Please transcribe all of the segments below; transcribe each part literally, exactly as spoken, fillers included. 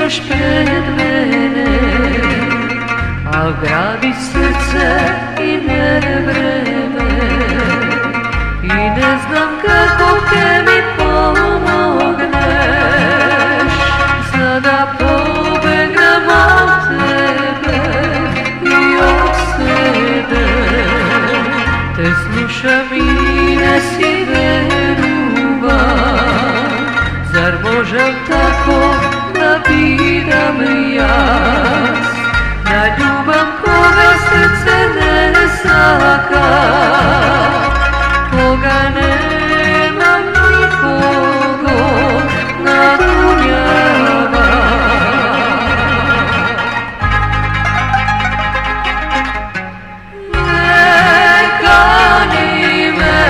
dođeš pred mene, al gradi srce i ne vreme, i ne znam kako te mi pomogneš, sada pobegam od tebe i od sebe. Te slušam i ne si veruvam, zar možem tako da bidam jas, na ljubav koga srce ne saka, koga nemam nikogo napunjava. Ne kani me,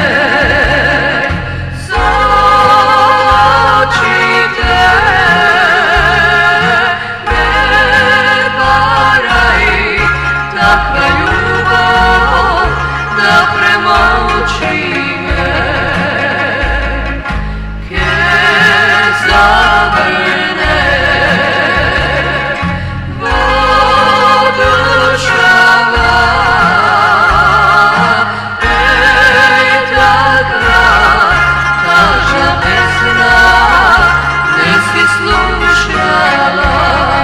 sočite, ne varaj, takva ljubav da premoči me. Ke zavrne vodu šava, peta grad, kaža me zna, ne si slušala.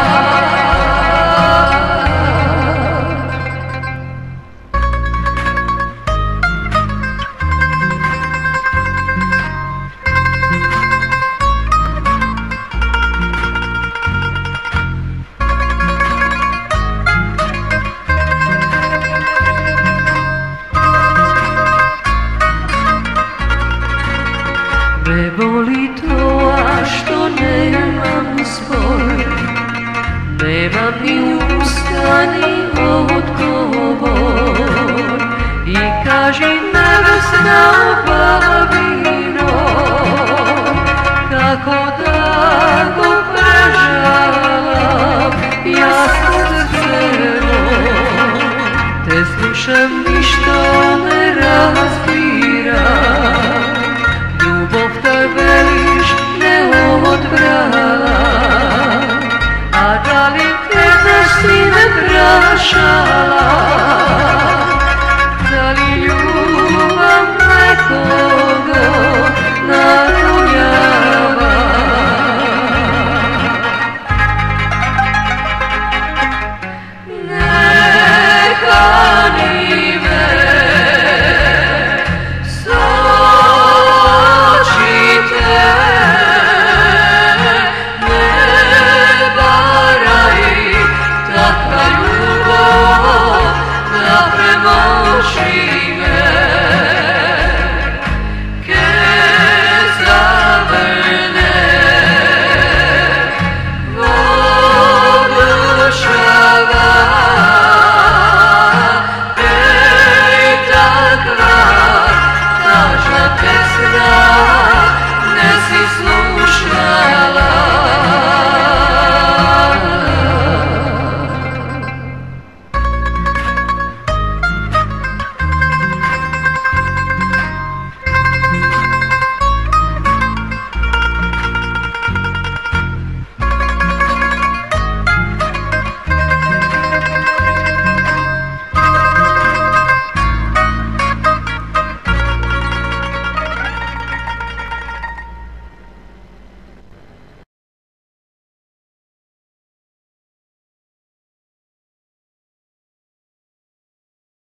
Me boli to, a što nemam spoj, nemam ni usta ni odgovor, i kaži nevesna babino, kako da go prežalam ja srceno. Te slušam, ništa ne razbiram, ljubov te veliš ne odbrala, a da li jednaš si me prašala, da li ljubav nekoga narunjava. Ne kani me, takva ljubav da premoči